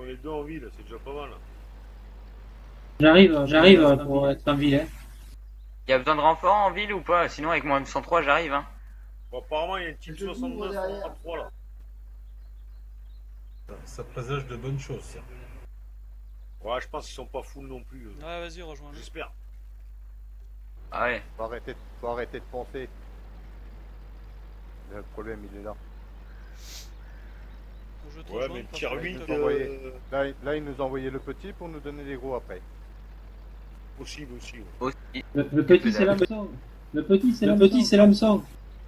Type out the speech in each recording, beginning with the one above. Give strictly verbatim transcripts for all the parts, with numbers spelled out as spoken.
On est deux en ville, c'est déjà pas mal. J'arrive, j'arrive pour être en ville. Hein. Y'a besoin de renfort en ville ou pas? Sinon avec mon M cent trois j'arrive hein. Bon, apparemment il y a une petite soixante-neuf en trois là. Ça, ça présage de bonnes choses ça. Ouais, je pense qu'ils sont pas full non plus. Ouais, vas-y, rejoins-le. J'espère. Ah ouais. Faut arrêter, de, faut arrêter de penser. Le problème il est là. Je te Ouais, rejoins, mais pas tier pour huit, te- euh, Là, là il nous a envoyé le petit pour nous donner les gros après. possible aussi. Ouais. Aussi. Le, le petit c'est l'hameçon. Le petit c'est le petit c'est l'hameçon.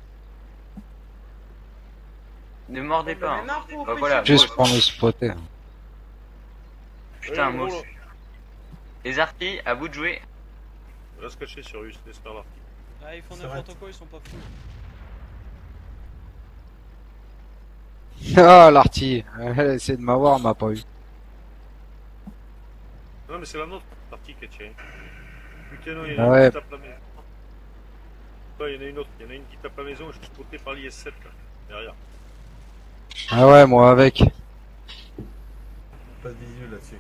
Ne mordez pas. Hein. Maintenant, faut Bah, voilà. Juste pour nous spotter. Putain, Ouais, mousse. gros, là. Les artis, à vous de jouer. Reste caché sur Us, laisse faire là. Ah, ils font Ça n'importe arrête. quoi, ils sont pas fous. Ah, l'arty. Elle a essayé de m'avoir, elle m'a pas eu. Non, mais c'est la nôtre, partie qui a tiré. Putain, non, il y Ah en a ouais. une qui tape la maison. Ouais, il y en a une autre, il y en a une qui tape la maison et je suis spoté par l'I S sept là, derrière. Ah ouais, moi avec. Pas de visu là-dessus.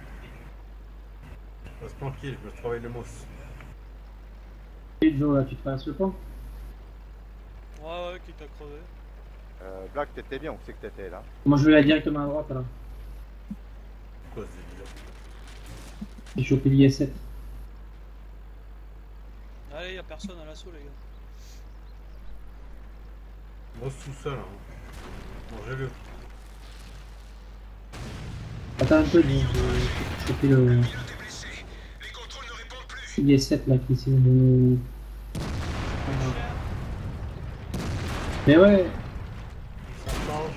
Reste tranquille, je me travaille le mousse. Et Joe là, tu traverses le pont. Ouais, ouais, qui t'a crevé. Euh, Black, t'étais bien, on sait que t'étais là. Moi je vais aller directement à droite là. Quoi c'est bizarre. J'ai chopé l'I S sept. Allez, y'a personne à l'assaut, les gars. Moi tout seul hein. Mangez-le. Attends un peu, je vais choper le. l'I S sept là qui essaie de. Mais ouais, Ça change.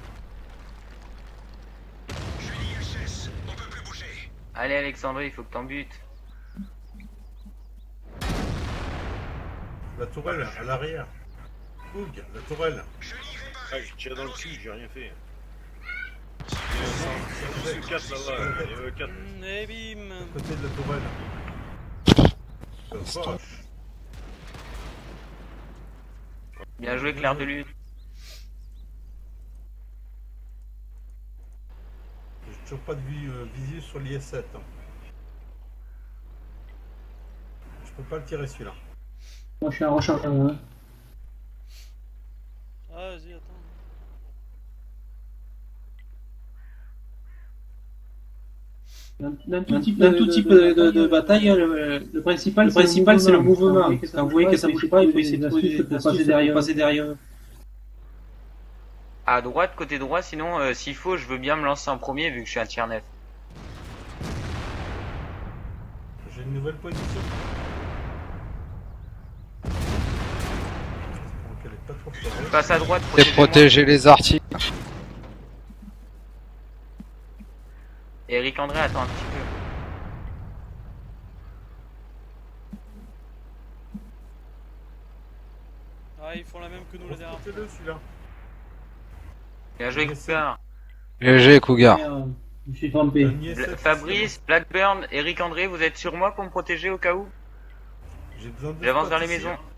Allez Alexandre, il faut que t'en butes. La tourelle, à l'arrière. Oug, la tourelle. Ah, j'ai tiré dans le cul, j'ai rien fait. Il y en a quatre là-bas, il y en a quatre. Hmm, et bim. À côté de la tourelle. Ça vache. Bien joué Claire de Lune. J'ai toujours pas de vue, euh, visu sur l'I S sept. Hein. Je peux pas le tirer celui-là. moi je suis à recharge. Hein. Ah, vas-y, attends. Dans, dans tout type, dans tout type de, de, de bataille, le, le principal, le principal c'est le mouvement. Quand vous voyez que ça bouge pas, il faut essayer de trouver des astuces pour passer derrière. À droite, côté droit, sinon euh, s'il faut je veux bien me lancer en premier vu que je suis un tier neuf. J'ai une nouvelle position. J'espère qu'elle est pas trop Je forte. passe à droite, Et protégez-moi. protéger les artis. Eric André attends un petit peu. Ah, ils font la même que nous la dernière fois. Refrottez-le celui-là. Bien joué Cougar. G G, Cougar. Merde, je me suis trompé. Un I S sept Bla- ici, Fabrice, Blackburn, Eric André, vous êtes sur moi pour me protéger au cas où? J'ai besoin de J'avance spots vers les ici, maisons. hein.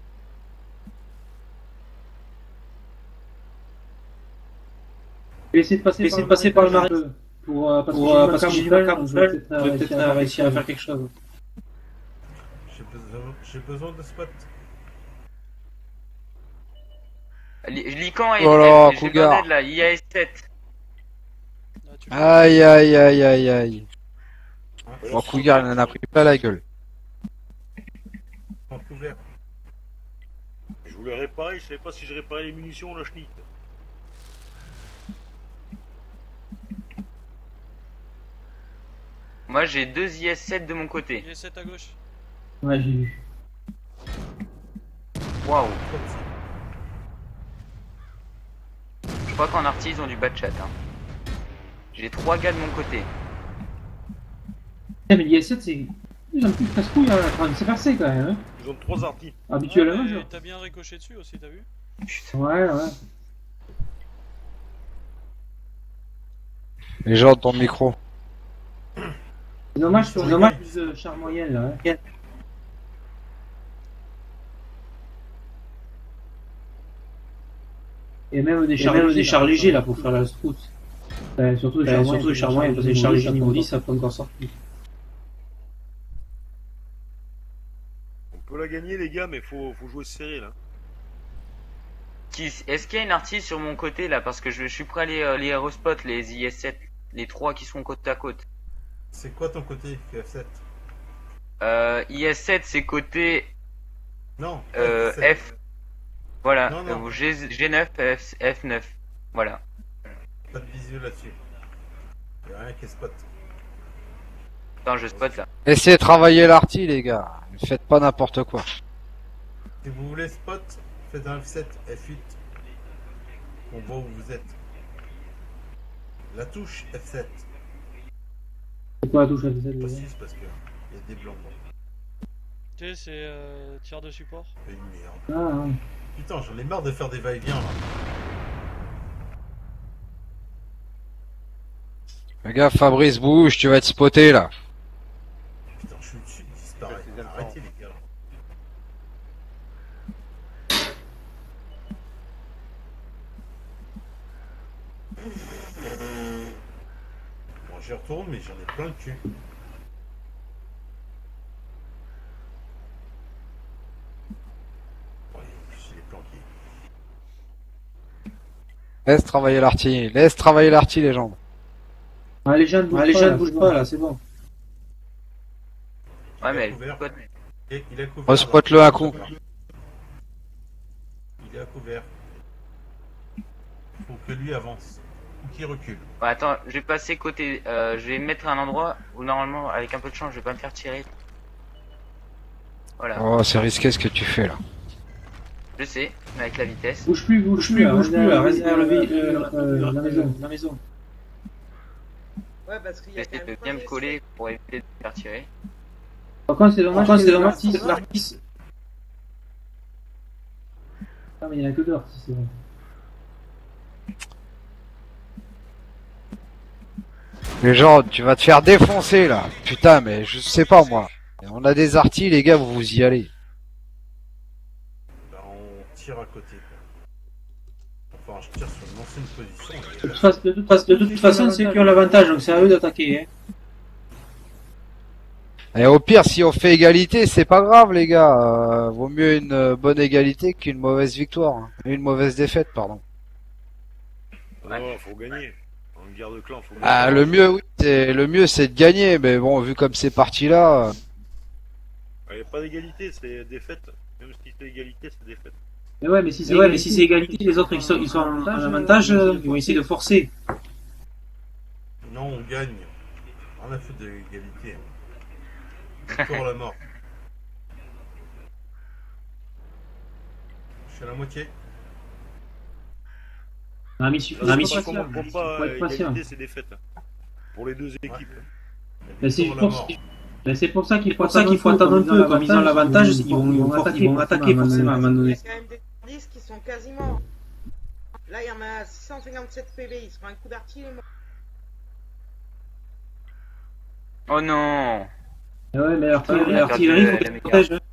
Je vais essayer de passer, essayer de passer par le marais pour, euh, parce pour, euh, parce que j'ai ma camouflage, je vais peut-être euh, réussir à faire quelque chose. J'ai besoin, j'ai besoin de spots. Li- Lican et Oh là, j'ai Cougar. besoin d'aide là, I A S sept. Ah, tu Aïe, aïe, aïe, aïe, aïe. Hein, Bon, Cougar, il en a pris pas la gueule. en couvert. Je voulais réparer, je savais pas si je réparais les munitions ou la schnitt. Moi j'ai deux I S sept de mon côté. Il y a sept à gauche. Ouais, j'ai vu. Waouh. Je crois qu'en artis ils ont du bas de chat. Hein. J'ai trois gars de mon côté. Mais l'I S sept, c'est. Ils ont plus de casse-couille à prendre. C'est passé quand même. Hein. Ils ont trois artis. Habituellement, Ouais, genre. mais t'as bien ricoché dessus aussi, t'as vu? Ouais, ouais. Les gens de ton micro. C'est dommage, c'est dommage plus de char moyenne là. Hein. Et même des chars, même des chars légers là pour faire la scout. Ouais, surtout, ouais, surtout le charbon, il faisait charger niveau dix, ça peut encore sortir. On peut la gagner, les gars, mais faut, faut jouer serré là. Qui- Est-ce qu'il y a une artiste sur mon côté là? Parce que je, je suis prêt à les, euh, les aérospot, les I S sept, les trois qui sont côte à côte. C'est quoi ton côté F sept? Euh, I S sept c'est côté Non. euh, F sept. F. Voilà, Non, non. euh, G, G9, F, F9. Voilà. Pas de visio là-dessus. Y'a rien qui est spot. Attends, je spot là. Essayez de travailler l'arty, les gars. Ne faites pas n'importe quoi. Si vous voulez spot, faites un F sept, F huit. On voit où vous êtes. La touche F sept. C'est quoi la touche à F sept déjà? Précise parce que il y a des blancs. Tu sais, c'est euh, tir de support. C'est une merde. Ah, ouais. Putain, j'en ai marre de faire des va-et-vient là. Les gars, Fabrice, bouge, tu vas être spoté là. Putain, je suis dessus, il disparaît. Précisez le Arrêtez les gars. Bon, j'y retourne, mais j'en ai plein le cul. Ouais, je l'ai planqué. Laisse travailler l'arty. Laisse travailler l'arty, les gens. Ah, les gens ne bougent Ah, pas, les gens ne bougent pas là, c'est bon. Ouais, Il mais a elle couvert. spot. Et il a couvert. Respot-le un coup. Il est à couvert. Faut que lui avance. Ou qu'il recule. Ouais, attends, je vais passer côté. Euh, je vais me mettre à un endroit où normalement, avec un peu de chance, je vais pas me faire tirer. Voilà, Oh, c'est risqué ce que tu fais là. je sais, mais avec la vitesse. Bouge plus, bouge plus, bouge plus là, reste derrière le vi- euh, euh, la maison, la maison. Ouais, parce qu'il y a quand J'essaie de même bien me pas coller pour éviter de me faire tirer. Par contre, c'est dommage, Par contre, c'est c'est dommage, dommage, c'est l'artiste. Ah, mais il y en a que deux artistes, c'est vrai. Les gens, tu vas te faire défoncer là. Putain, mais je sais pas moi. On a des arty, les gars, vous vous y allez. Bah, on tire à côté. Quoi. Enfin, je tire sur une ancienne position. De mais toute façon, de toute façon, de toute façon, c'est eux qui ont l'avantage, donc c'est à eux d'attaquer. Hein. Et au pire, si on fait égalité, c'est pas grave, les gars. Euh, vaut mieux une euh, bonne égalité qu'une mauvaise victoire. Hein. Une mauvaise défaite, pardon. Non, faut gagner. En guerre de clan, faut gagner. Ah, le mieux, oui, c'est le mieux, c'est de gagner. Mais bon, vu comme c'est parti là, euh, Il n'y a pas d'égalité, c'est défaite. Même si c'est égalité, c'est défaite. Mais ouais, mais si c'est ouais, mais si c'est égalité, les autres ils sont, ils sont en avantage, euh, ils vont essayer de forcer. non, on gagne. On a fait de l'égalité. Pour la mort. Je suis à la moitié. Non, mais il suffit, Là, non, mais il c'est suffit, pas comme il pas, faut être patient. égalité, c'est défaite. Pour les deux équipes. Mais c'est Pour la pour, mort. mais c'est pour ça qu'il faut, ça qu'il faut attendre un peu, comme ils ont l'avantage, ils vont, ils vont attaquer, ils vont attaquer forcément à un moment Il y donné. a quand même des indices qui sont quasiment. Là, il y en a six cent cinquante-sept P V, ils se font un coup d'artillerie. Oh non! Ah ouais, mais l'artillerie, on a l'artillerie, perdu faut la qu'ils protègent. hein.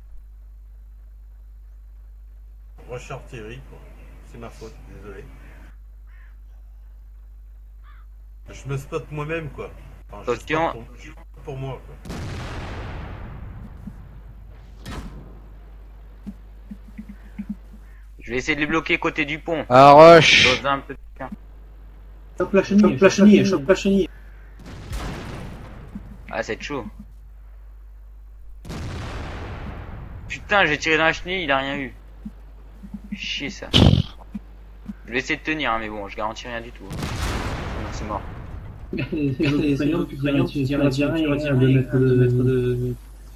Rush artillerie, quoi. C'est ma faute, désolé. Je me spot moi-même, quoi. Enfin, je Attention. spot pour, je spot pour moi, quoi. Je vais essayer de les bloquer côté du pont. ah, rush. J'ose un peu de bien. Chope la chenille, chope la chenille, chope la chenille. Ah, c'est chaud. Putain, j'ai tiré dans la chenille, il a rien eu. Chier ça. Je vais essayer de tenir, hein, mais bon, je garantis rien du tout. Sinon, c'est mort. Les autres crayons, tu crayons, tu tires à tirer, il retire deux mètres de mètres de.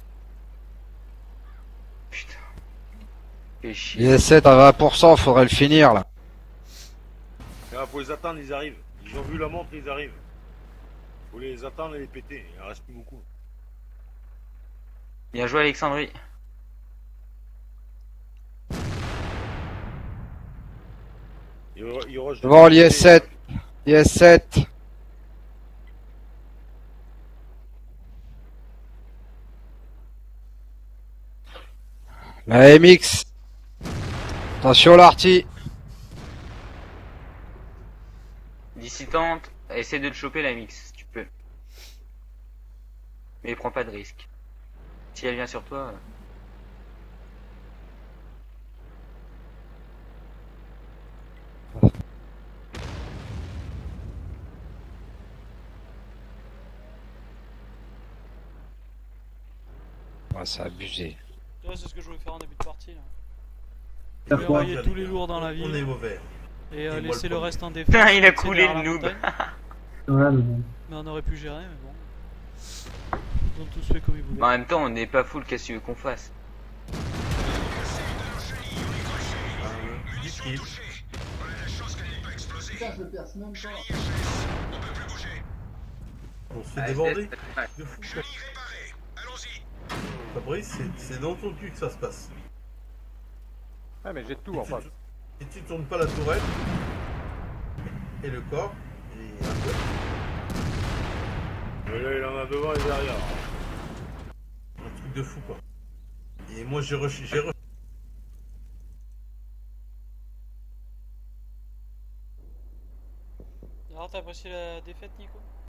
Putain. Fais chier. I S sept à vingt pour cent, faudrait le finir là. Là, faut les attendre, ils arrivent. Ils ont vu la montre, ils arrivent. Faut les attendre et les péter. Il en reste plus beaucoup. Bien joué, Alexandrie. Il, il rush de Devant côté. l'I S sept. I S sept. La M X. Attention l'arty. Dissidente. Essaie de le choper la mix, si tu peux. Mais prends pas de risque. Si elle vient sur toi... Ouais, c'est abusé. Ouais, c'est ce que je voulais faire en début de partie. Là. T'as Je vais quoi envoyer tous les lourds dans la On est ville mauvais. et euh, Et moi, laisser le le premier. reste en défense. Putain, il a accéder coulé à la le noob. montagne. Ouais, mais bon. Mais on aurait pu gérer, mais bon. Ils ont tous fait comme ils Mais en voulaient. même temps, on n'est pas full, qu'est-ce que tu veux qu'on fasse? Euh, dix kills. On se fait déborder. De fou, quoi. Fabrice, c'est- c'est dans ton cul que ça se passe. Ah, mais j'ai tout Et en tu, face. et tu tournes pas la tourelle. Et le corps. Et un peu. Mais là, il en a devant et derrière. Un truc de fou, quoi. Et moi, j'ai rush. J'ai rush. Alors, t'as apprécié la défaite, Nico?